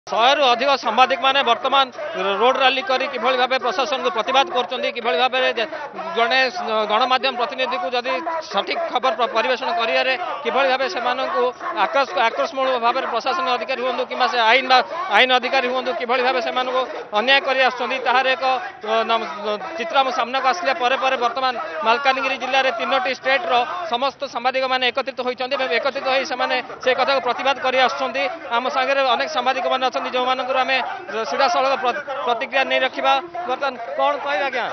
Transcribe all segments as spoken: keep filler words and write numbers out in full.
शहेरु अधिक सांबादिक माने वर्तमान रोड रैली करी किभଳି भाबे प्रशासन को प्रतिवाद करछन्ती किभଳି भाबे जने गणमाध्यम प्रतिनिधि को जदि सठिक खबर परिवेषण करियारे किभଳି भाबे सेमानंकु आक्रोश आक्रोशमूलक भाबे प्रशासन अधिकारी हुंतु किबा से आईन आईन अधिकारी हुंतु किभଳି भाबे सेमानंकु अन्याय करि आछन्ती ताहार एक चित्र हम सामना को आसले परे परे वर्तमान मालकानगिरी जिल्ला रे तीनोटी स्टेट रो समस्त सांबादिक माने एकत्रित होइछन्ती एकत्रित होई सेमाने से कथा को प्रतिवाद करि आछन्ती हम संगे अनेक सांबादिक माने जो मान आम सीधा सड़क प्रतिक्रिया नहीं रखा बर्तमान कौन कहे क्या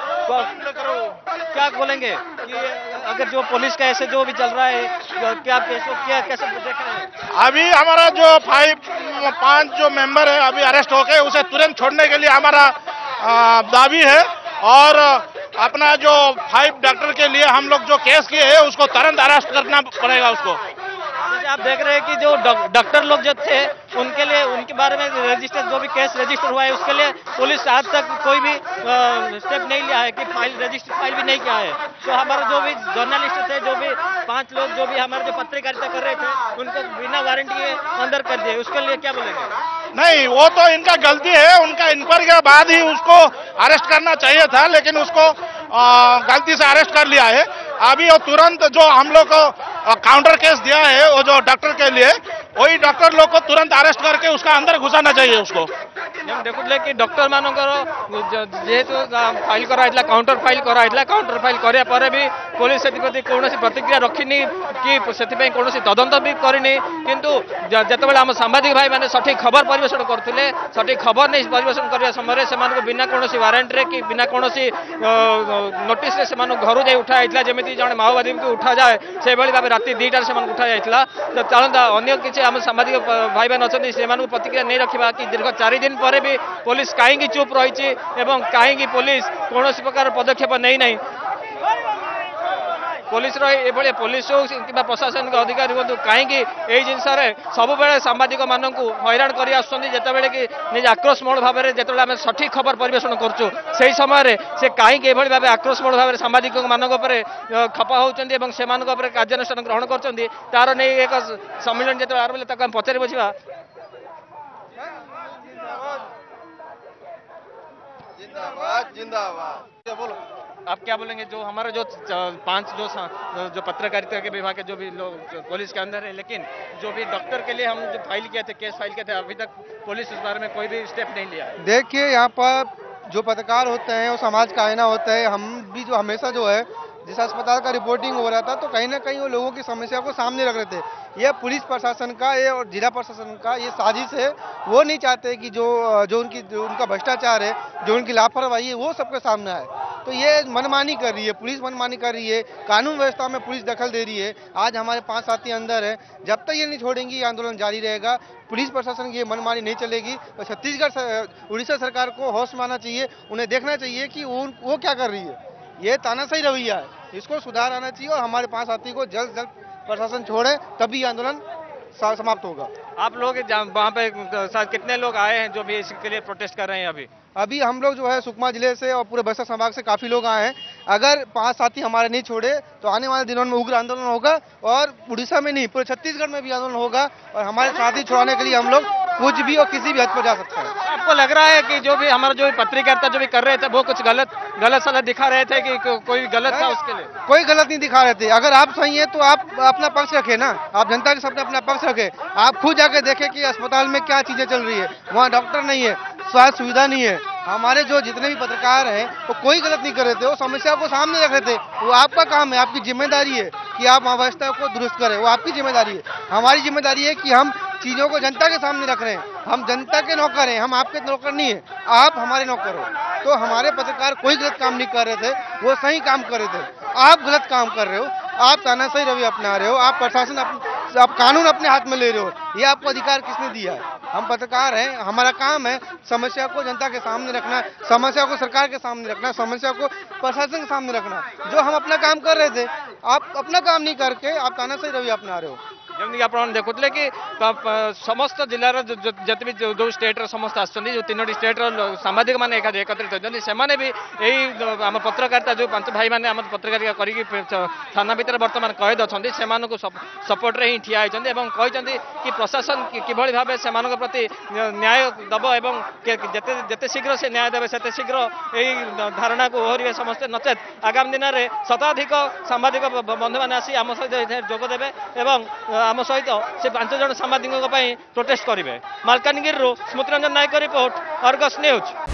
क्या बोलेंगे कि अगर जो पुलिस का ऐसे जो भी चल रहा है क्या क्या कैसे देख रहे हैं? अभी हमारा जो फाइव पांच जो मेंबर है अभी अरेस्ट होके उसे तुरंत छोड़ने के लिए हमारा दावी है और अपना जो फाइव डॉक्टर के लिए हम लोग जो केस किए हैं उसको तुरंत अरेस्ट करना पड़ेगा उसको। आप देख रहे हैं कि जो डॉक्टर लोग जो थे उनके लिए उनके बारे में रजिस्टर जो भी केस रजिस्टर हुआ है उसके लिए पुलिस आज तक कोई भी स्टेप नहीं लिया है कि फाइल रजिस्टर फाइल भी नहीं किया है। तो हमारे जो भी जर्नलिस्ट थे जो भी पांच लोग जो भी हमारे जो पत्रकारिता कर रहे थे उनको बिना वारंटी के अंदर कर दिए, उसके लिए क्या बोलेंगे? नहीं, वो तो इनका गलती है, उनका इंक्वायरी के बाद ही उसको अरेस्ट करना चाहिए था, लेकिन उसको गलती से अरेस्ट कर लिया है। अभी वो तुरंत जो हम लोग को काउंटर केस दिया है वो जो डॉक्टर के लिए वही डॉक्टर लोग को तुरंत अरेस्ट करके उसका अंदर घुसाना चाहिए उसको। देखुले कि डॉक्टर मानकर जेहेतु फाइल कराइला काउंटर फाइल कराइला काउंटर फाइल करिया परे भी पुलिस से कौन प्रतिक्रिया रखिनी कि से कौन तदंत भी करनी, किंतु जितेबाला आम सांबादिक भाई मैंने सठिक खबर परिवेषण करते सठिक खबर नहीं परिवेषण करने समय से बिना कौन वारंट रे कि बिना कौन नोटिस से घर जा उठा जाता जमी जड़े माओवादी को उठा जाए से भाव राति दुईटार से उठा जाता। तो चलता अन्य किसी आम सांबादिक भाई बहन अच्छा से प्रतिक्रिया नहीं रखा कि दीर्घ चार दिन पर भी पुलिस कहीं चुप रही कहीं पुलिस कौन प्रकार पदक्षेप नहीं नहीं पुलिस रही पुलिस हो कि प्रशासन के अधिकारी हूँ कहीं यही जिनस सब बेले सांबादिक मानू हैरान कर आसते कि निज आक्रोशमूल भाव में जो आम सठिक खबर परिवेषण करूँ से समय से कहीं भाव आक्रोशमूल भाव में सांबादिक मान खपा होती से कार्यानुष्ठान ग्रहण कर तार नहीं एक सम्मिलन जो आरंभ तक पचारि बसवा। जिंदाबाद जिंदाबाद। बोलो आप क्या बोलेंगे? जो हमारे जो पांच जो जो पत्रकारिता के विभाग के जो भी लोग पुलिस के अंदर है, लेकिन जो भी डॉक्टर के लिए हम जो फाइल किए थे केस फाइल किए थे अभी तक पुलिस इस बारे में कोई भी स्टेप नहीं लिया। देखिए, यहाँ पर जो पत्रकार होते हैं वो समाज का आईना होता है। हम भी जो हमेशा जो है जिस अस्पताल का रिपोर्टिंग हो रहा था तो कहीं ना कहीं वो लोगों की समस्या को सामने रख रहे थे। ये पुलिस प्रशासन का ये और जिला प्रशासन का ये साजिश है। वो नहीं चाहते कि जो जो उनकी जो उनका भ्रष्टाचार है, जो उनकी लापरवाही है वो सबके सामने आए। तो ये मनमानी कर रही है, पुलिस मनमानी कर रही है, कानून व्यवस्था में पुलिस दखल दे रही है। आज हमारे पांच साथी अंदर है, जब तक ये नहीं छोड़ेंगे ये आंदोलन जारी रहेगा। पुलिस प्रशासन की ये मनमानी नहीं चलेगी। और छत्तीसगढ़ उड़ीसा सरकार को होश में आना चाहिए, उन्हें देखना चाहिए कि वो क्या कर रही है। ये तानाशाही रवैया है, इसको सुधार आना चाहिए और हमारे पांच साथी को जल्द जल्द प्रशासन छोड़े तभी आंदोलन समाप्त होगा। आप लोग वहाँ पे कितने लोग आए हैं जो भी इसके लिए प्रोटेस्ट कर रहे हैं? अभी अभी हम लोग जो है सुकमा जिले से और पूरे बस्तर संभाग से काफी लोग आए हैं। अगर पांच साथी हमारे नहीं छोड़े तो आने वाले दिनों में उग्र आंदोलन होगा और उड़ीसा में नहीं पूरे छत्तीसगढ़ में भी आंदोलन होगा और हमारे साथी छुड़ाने के लिए हम लोग कुछ भी और किसी भी हद पर जा सकते हैं। आपको लग रहा है कि जो भी हमारा जो पत्रकारिता जो भी कर रहे थे वो कुछ गलत गलत सलाह दिखा रहे थे कि को, कोई गलत था उसके लिए? कोई गलत नहीं दिखा रहे थे। अगर आप सही है तो आप अपना पक्ष रखे ना, आप जनता के सामने अपना पक्ष रखे। आप खुद जाके देखें कि अस्पताल में क्या चीजें चल रही है, वहाँ डॉक्टर नहीं है, स्वास्थ्य सुविधा नहीं है। हमारे जो जितने भी पत्रकार हैं वो कोई गलत नहीं कर रहे थे, वो समस्या को सामने रख रहे थे। वो आपका काम है, आपकी जिम्मेदारी है कि आप अवस्था को दुरुस्त करें, वो आपकी जिम्मेदारी है। हमारी जिम्मेदारी है कि हम चीजों को जनता के सामने रख रहे हैं। हम जनता के नौकर हैं, हम आपके नौकर नहीं है, आप हमारे नौकर हो। तो हमारे पत्रकार कोई गलत काम नहीं कर रहे थे, वो सही काम कर रहे थे। आप गलत काम कर रहे हो, आप तानाशाही रवैया अपना रहे हो, आप प्रशासन आप कानून अपने हाथ में ले रहे हो। ये आपको अधिकार किसने दिया है? हम पत्रकार हैं, हमारा काम है समस्या को जनता के सामने रखना, समस्या को सरकार के सामने रखना, समस्या को प्रशासन के सामने रखना। जो हम अपना काम कर रहे थे, आप अपना काम नहीं करके आप तानाशाही रवैया अपना रहे हो। जमीक आप देखुले कि प- प- समस्त जिलार जिते भी जो जो स्टेट्र समस्त आसुच्च जो तीनो स्टेट्र सांबादिक मैंने एकत्रित होती से भी यही आम पत्रकारिता जो पांच भाई मैंने आम पत्रकारिता करके थाना भितर बर्तमान कैद अच्छा से सपोर्ट ही ठिया होती कि प्रशासन किभली भाव से प्रति न्याय दब एवं जेते जेते शीघ्र से न्याय देवे सेते शीघ्र यही धारणा को ओहरिवे समस्ते नचेत आगामी दिन में शताधिक सांबादिक बंधु मैंने आसी आम सहित जोगदेवे एवं आम सहित से पांच जन सांबादिकों प्रोटेस्ट करेंगे। Malkangiri Smrutiranjan Nayak report Argus news.